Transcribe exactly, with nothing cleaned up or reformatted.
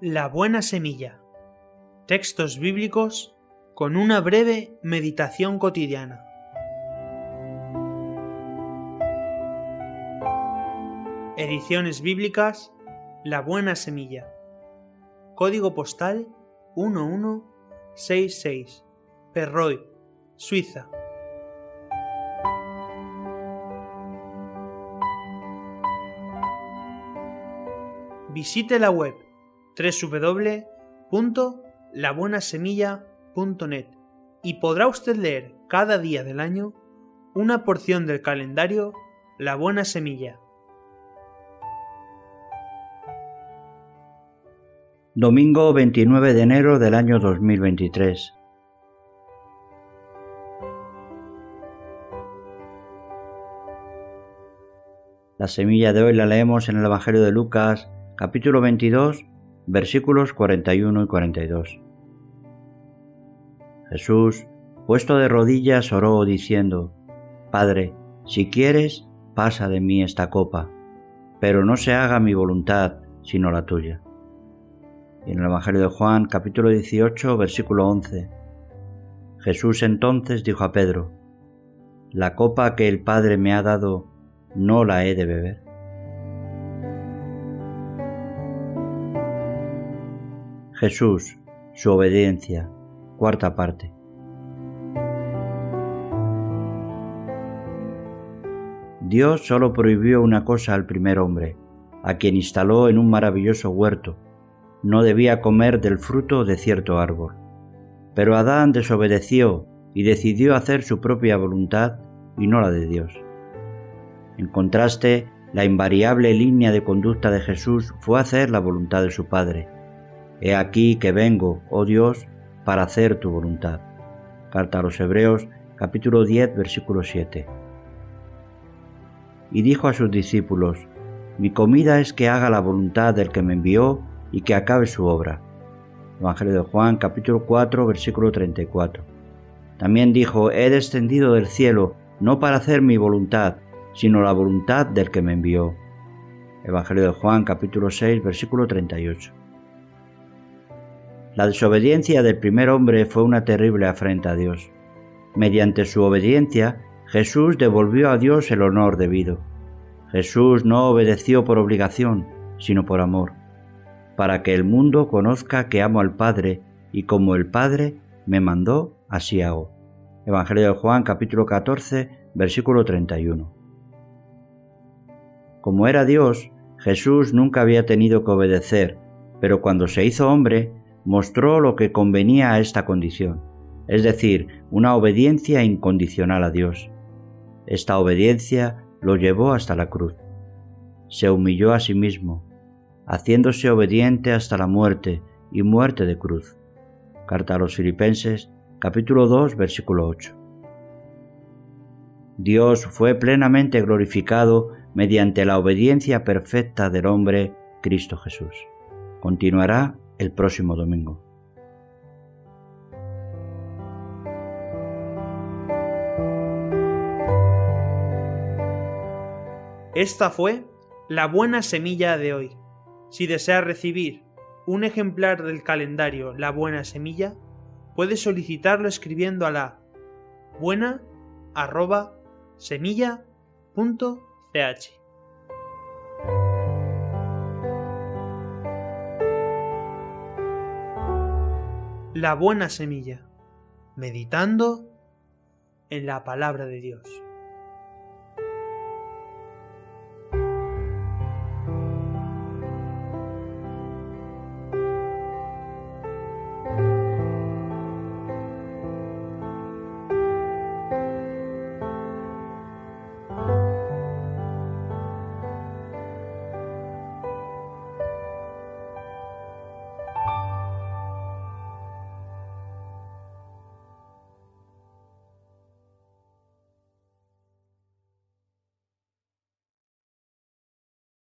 La buena semilla. Textos bíblicos con una breve meditación cotidiana. Ediciones bíblicas La buena semilla. Código postal uno uno seis seis. Perroy, Suiza. Visite la web doble u doble u doble u punto la buena semilla punto net y podrá usted leer cada día del año una porción del calendario La Buena Semilla. Domingo veintinueve de enero del año dos mil veintitrés. La semilla de hoy la leemos en el Evangelio de Lucas, capítulo veintidós, versículos cuarenta y uno y cuarenta y dos. Jesús, puesto de rodillas, oró diciendo: Padre, si quieres, pasa de mí esta copa, pero no se haga mi voluntad, sino la tuya. Y en el Evangelio de Juan, capítulo dieciocho, versículo once. Jesús entonces dijo a Pedro: La copa que el Padre me ha dado, ¿no la he de beber? Jesús, su obediencia, cuarta parte. Dios solo prohibió una cosa al primer hombre, a quien instaló en un maravilloso huerto: no debía comer del fruto de cierto árbol. Pero Adán desobedeció y decidió hacer su propia voluntad y no la de Dios. En contraste, la invariable línea de conducta de Jesús fue hacer la voluntad de su Padre. He aquí que vengo, oh Dios, para hacer tu voluntad. Carta a los Hebreos, capítulo diez, versículo siete. Y dijo a sus discípulos: Mi comida es que haga la voluntad del que me envió y que acabe su obra. Evangelio de Juan, capítulo cuatro, versículo treinta y cuatro. También dijo: He descendido del cielo no para hacer mi voluntad, sino la voluntad del que me envió. Evangelio de Juan, capítulo seis, versículo treinta y ocho. La desobediencia del primer hombre fue una terrible afrenta a Dios. Mediante su obediencia, Jesús devolvió a Dios el honor debido. Jesús no obedeció por obligación, sino por amor, para que el mundo conozca que amo al Padre, y como el Padre me mandó, así hago. Evangelio de Juan, capítulo catorce, versículo treinta y uno. Como era Dios, Jesús nunca había tenido que obedecer, pero cuando se hizo hombre, mostró lo que convenía a esta condición, es decir, una obediencia incondicional a Dios. Esta obediencia lo llevó hasta la cruz. Se humilló a sí mismo, haciéndose obediente hasta la muerte y muerte de cruz. Carta a los Filipenses, capítulo dos, versículo ocho. Dios fue plenamente glorificado mediante la obediencia perfecta del hombre, Cristo Jesús. Continuará el próximo domingo. Esta fue la buena semilla de hoy. Si desea recibir un ejemplar del calendario La Buena Semilla, puede solicitarlo escribiendo a la buena arroba semilla punto ch. La Buena Semilla, meditando en la palabra de Dios.